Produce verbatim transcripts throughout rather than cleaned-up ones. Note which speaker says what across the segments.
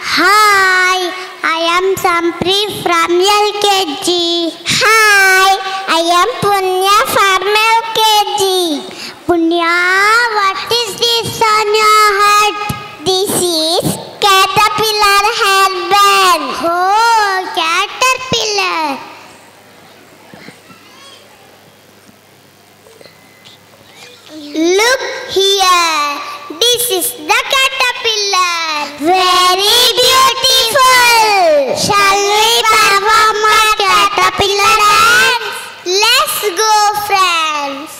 Speaker 1: Hi, I am Sampri from L K G. Hi, I am Punya from L K G. Punya, what is this on your head? This is caterpillar hairband. Oh, caterpillar. Look here. This is the caterpillar. Very beautiful. Shall we perform a caterpillar dance? Let's go, friends.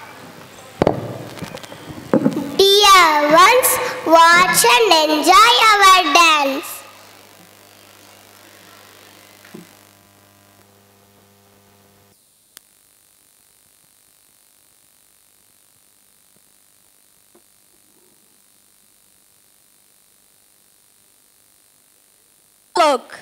Speaker 1: Dear ones, watch and enjoy our dance.
Speaker 2: Look.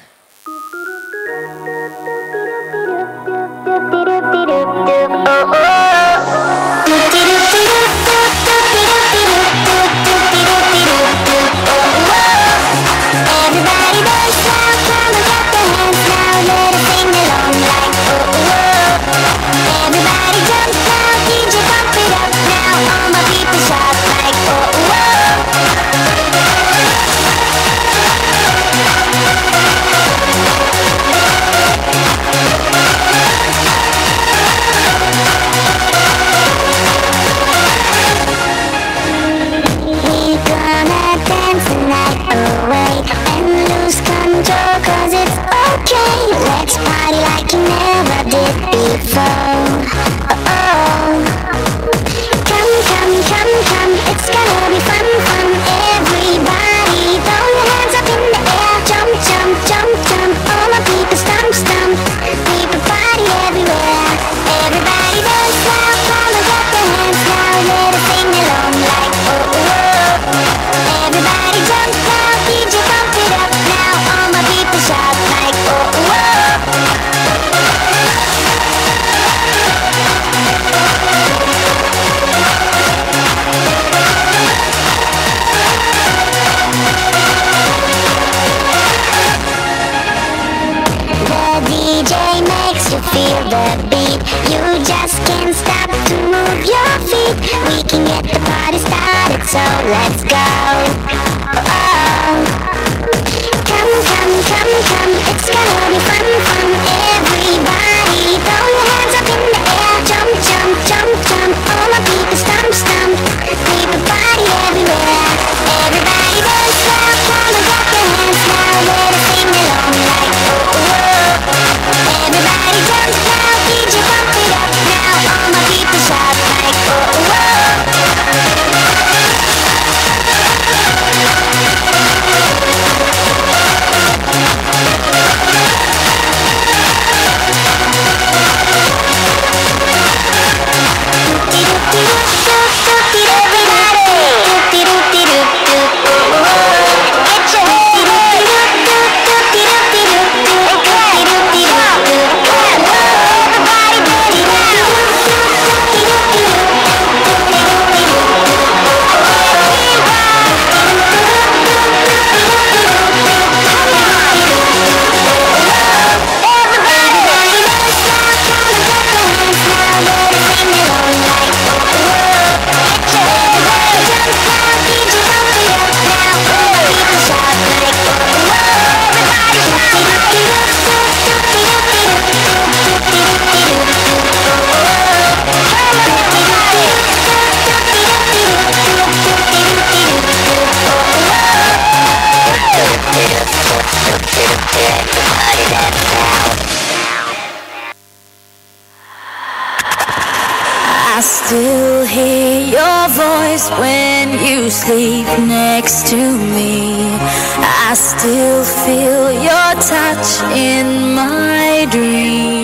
Speaker 1: Everybody dance now, come and clap your hands now, let us sing along like oh oh. Everybody jump now, D J pump it up now, all my people shout like oh oh. We're gonna dance the night away and lose control, cause it's okay. Let's party like you never did before. Oh, oh. Come, come, come, come, it's gonna be fun, fun. Everybody throw your hands up in the air. Jump, jump, jump, jump. All my people stomp, stomp. People party everywhere. Everybody dance now, come and clap your hands now, let us sing along like oh oh. Everybody jump now, D J pump it up now, all my people shout like oh oh. The D J makes you feel the beat. You just can't stop to move your feet. We can get the party started, so let's go. Oh, come, come, come, come. It's gonna be fun, fun. Everybody throw your hands up in the air. Jump, jump, jump, jump. All my people stomp, stomp. People party everywhere. Everybody dance now, come and clap your hands now, let us sing along like oh oh. Everybody jump now, D J pump it up now, all my people shout like oh oh.
Speaker 2: I still hear your voice when you sleep next to me. I still feel your touch in my dream.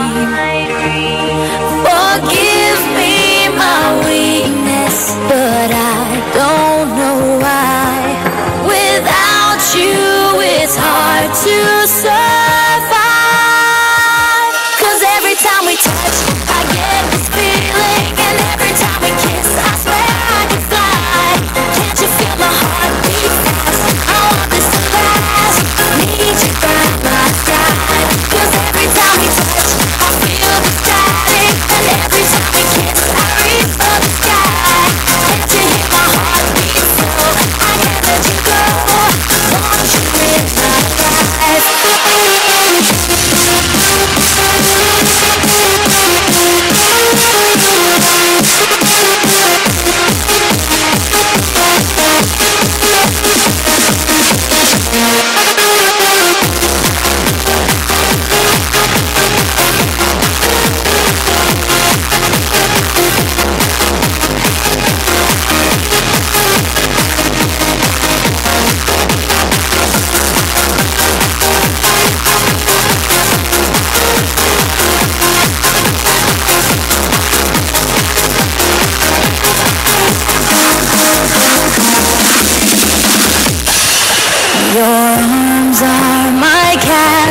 Speaker 2: Forgive me my weakness, but I don't know why. Without you it's hard to survive. Cause every time we touch I get this feeling, and every time we kiss I swear I can fly. Can't you feel my heart beat fast? I want this to last.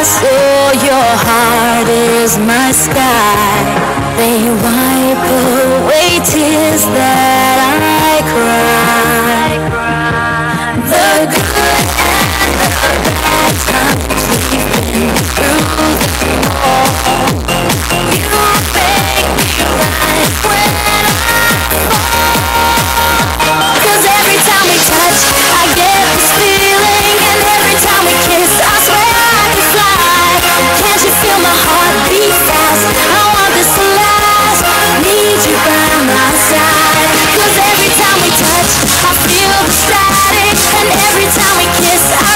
Speaker 2: So your heart is my sky. They wipe away tears that I cry. The good and the bad times we've been through them all. You make me rise when I fall. 'Cause every time we touch, I get this feeling, and every time we kiss, I swear I can fly. Can't you feel my heart beat fast? I want this to last. Need you by my side. 'Cause every time we touch, I feel the static, and every time we kiss, I